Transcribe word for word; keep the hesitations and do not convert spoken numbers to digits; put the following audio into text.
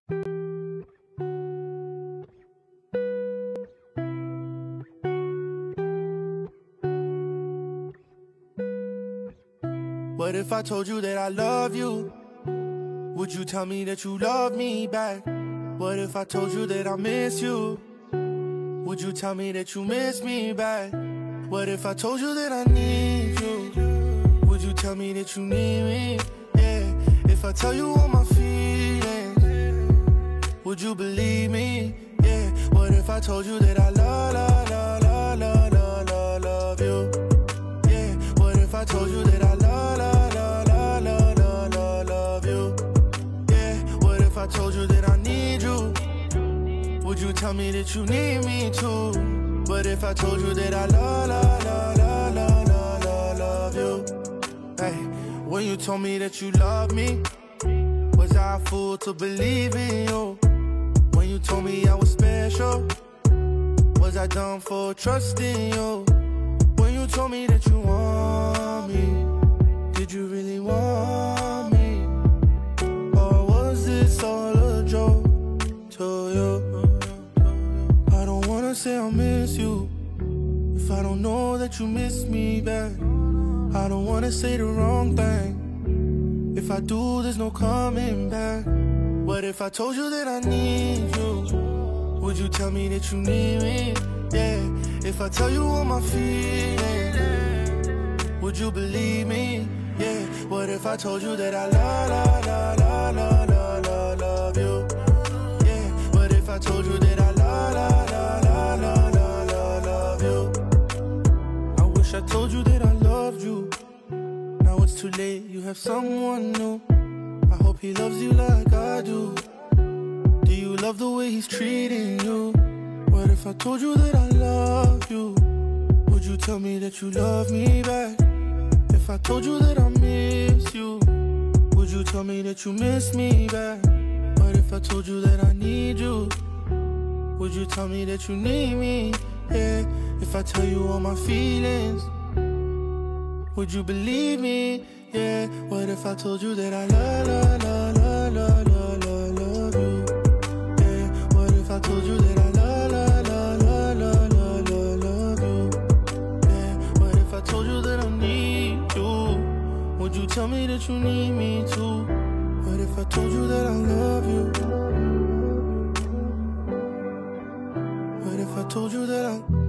What if I told you that I love you? Would you tell me that you love me back? What if I told you that I miss you? Would you tell me that you miss me back? What if I told you that I need you? Would you tell me that you need me? Yeah. If I tell you all my feelings, would you believe me? Yeah. What if I told you that I love, love, love, love, love, love, love, love you? Yeah. What if I told you that I love, love, love, love, love, love, love, love you? Yeah. What if I told you that I need you? Would you tell me that you need me too? What if I told you that I love, love, love, love, love, love, love, love you? Hey, when you told me that you love me, was I a fool to believe in you? When you told me I was special, was I dumb for trusting you? When you told me that you want me, did you really want me? Or was this all a joke to you? I don't wanna say I miss you if I don't know that you miss me back. I don't wanna say the wrong thing. If I do, there's no coming back. What if I told you that I need you? Would you tell me that you need me? Yeah. If I tell you all my feelings, would you believe me? Yeah. What if I told you that I love, love, love, love, love, love, love, love you? Yeah. What if I told you that I love, love, love, love, love, love, love you? I wish I told you that I loved you. Now it's too late, you have someone new. I hope he loves you like I do. Do you love the way he's treating you? What if I told you that I love you? Would you tell me that you love me back? If I told you that I miss you, would you tell me that you miss me back? What if I told you that I need you? Would you tell me that you need me? Yeah. If I tell you all my feelings, would you believe me? Yeah. What if I told you that I love, love, love, love, love, love, love you? Yeah. What if I told you that I love, love, love, love, love, love, love you? Yeah. What if I told you that I need you? Would you tell me that you need me too? What if I told you that I love you? What if I told you that I